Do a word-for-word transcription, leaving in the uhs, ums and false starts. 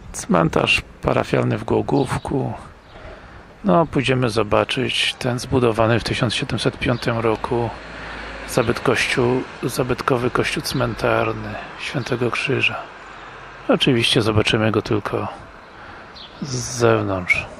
Cmentarz parafialny w Głogówku. No, pójdziemy zobaczyć ten zbudowany w tysiąc siedemset piątym roku zabyt kościół, zabytkowy kościół cmentarny Świętego Krzyża. Oczywiście zobaczymy go tylko z zewnątrz.